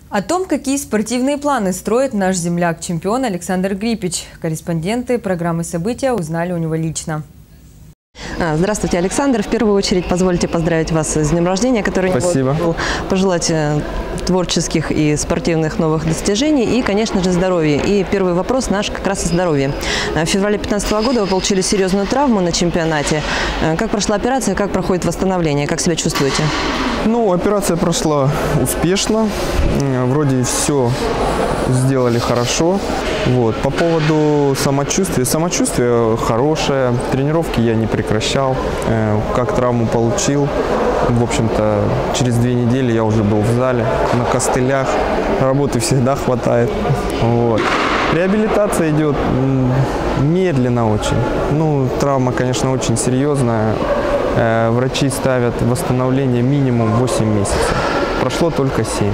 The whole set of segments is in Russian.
О том, какие спортивные планы строит наш земляк-чемпион Александр Грипич, корреспонденты программы «События» узнали у него лично. Здравствуйте, Александр. В первую очередь позвольте поздравить вас с днем рождения, который Спасибо. Пожелать творческих и спортивных новых достижений и, конечно же, здоровья. И первый вопрос наш как раз о здоровье. В феврале 2015 года вы получили серьезную травму на чемпионате. Как прошла операция, как проходит восстановление, как себя чувствуете? Ну, операция прошла успешно, вроде все сделали хорошо. Вот. По поводу самочувствия. Самочувствие хорошее, тренировки я не прекращал. Как травму получил, в общем-то, через 2 недели я уже был в зале, на костылях. Работы всегда хватает. Вот. Реабилитация идет медленно очень. Ну, травма, конечно, очень серьезная. Врачи ставят восстановление минимум 8 месяцев. Прошло только 7.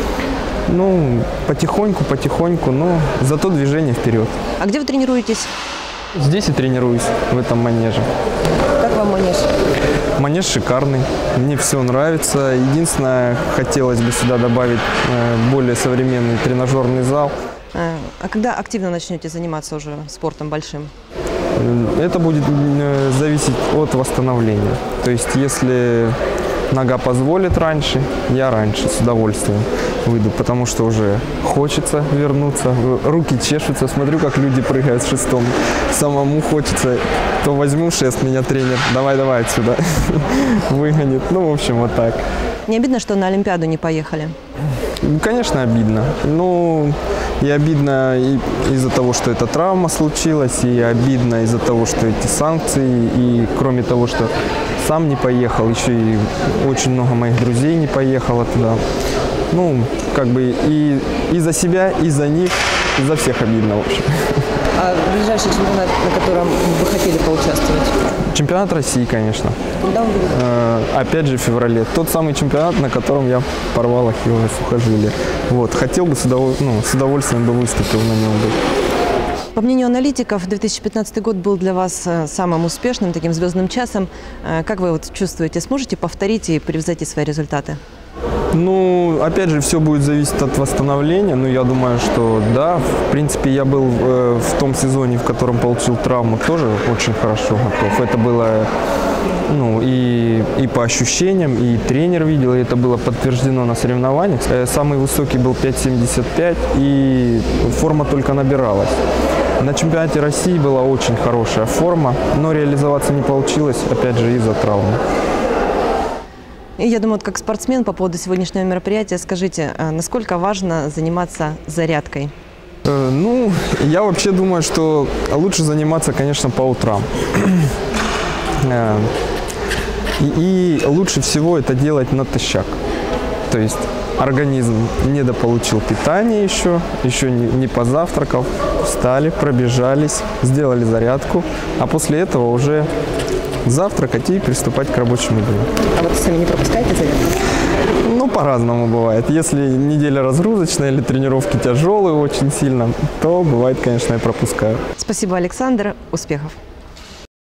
Ну, потихоньку, но зато движение вперед. А где вы тренируетесь? Здесь и тренируюсь, в этом манеже. Как вам манеж? Манеж шикарный, мне все нравится. Единственное, хотелось бы сюда добавить более современный тренажерный зал. А когда активно начнете заниматься уже спортом большим? Это будет зависеть от восстановления. То есть, если нога позволит раньше, я раньше с удовольствием выйду, потому что уже хочется вернуться, руки чешутся, смотрю, как люди прыгают с шестом, самому хочется, то возьму шест, меня тренер, давай отсюда, выгонит, ну, в общем, вот так. Не обидно, что на Олимпиаду не поехали? Конечно, обидно. Ну, и обидно из-за того, что эта травма случилась, и обидно из-за того, что эти санкции, и кроме того, что сам не поехал, еще и очень много моих друзей не поехало туда. Ну, как бы и за себя, и за них, и за всех обидно, в общем. А ближайший чемпионат, на котором вы хотели поучаствовать? Чемпионат России, конечно. Когда он будет? Опять же в феврале. Тот самый чемпионат, на котором я порвал ахиллово сухожилие. Вот. Хотел бы с удовольствием бы выступил на нем. По мнению аналитиков, 2015 год был для вас самым успешным, таким звездным часом. Как вы вот чувствуете, сможете повторить и превзойти свои результаты? Ну, опять же, все будет зависеть от восстановления. Но я думаю, что да, в принципе, я был в том сезоне, в котором получил травму, тоже очень хорошо готов. Это было, ну, и по ощущениям, и тренер видел, и это было подтверждено на соревнованиях. Самый высокий был 5,75, и форма только набиралась. На чемпионате России была очень хорошая форма, но реализоваться не получилось, опять же, из-за травмы. И я думаю, как спортсмен, по поводу сегодняшнего мероприятия, скажите, насколько важно заниматься зарядкой? Ну, я вообще думаю, что лучше заниматься, конечно, по утрам. И лучше всего это делать натощак. То есть организм недополучил питание еще не позавтракав, встали, пробежались, сделали зарядку, а после этого уже завтракать и приступать к рабочему дню. А вот сами не пропускаете зарядку? Ну, по-разному бывает. Если неделя разгрузочная или тренировки тяжелые очень сильно, то бывает, конечно, я пропускаю. Спасибо, Александр. Успехов!